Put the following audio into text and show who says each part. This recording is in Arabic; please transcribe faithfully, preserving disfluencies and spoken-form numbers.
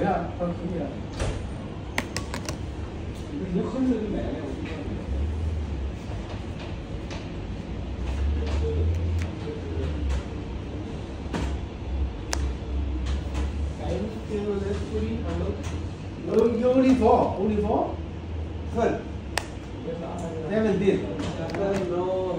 Speaker 1: 呀，他可以啊。你喝着就买了，我就告诉你。Only four, only four. Sir, seventeen.